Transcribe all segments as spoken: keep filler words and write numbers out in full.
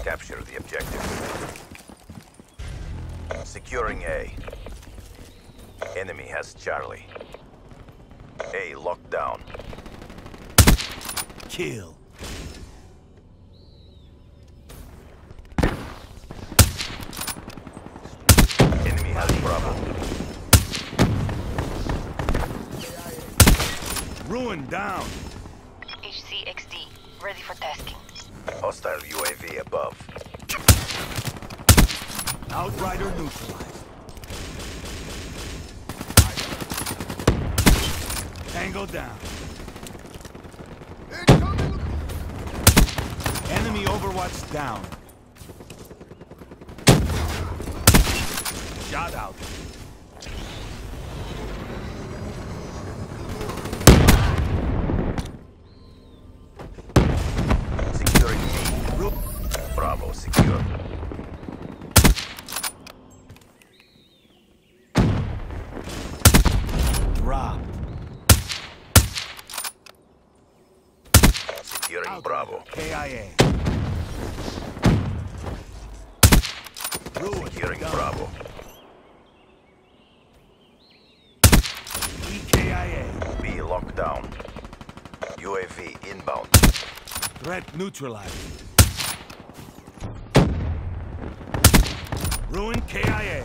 Capture the objective. Securing A. Enemy has Charlie. A locked down. Kill. Enemy has Bravo. Ruin down. H C X D, ready for tasking. Hostile U A V above. Outrider neutralized. Tango down. Enemy Overwatch down. Shot out. Securing B. Bravo secure. Drop. Securing Bravo. K I A. Ruin Securing done. Bravo. E K I A. B locked down. U A V inbound. Threat neutralized. Ruin K I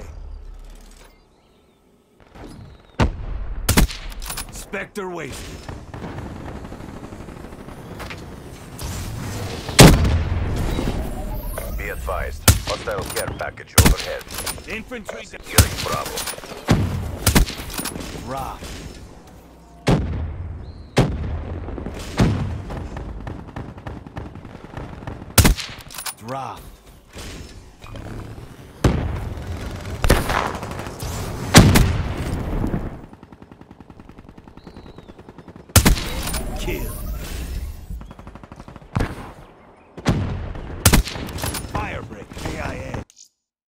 A. Spectre wasted. Be advised. Hostile care package overhead. Infantry Securing Bravo. drop. Drop. Kill.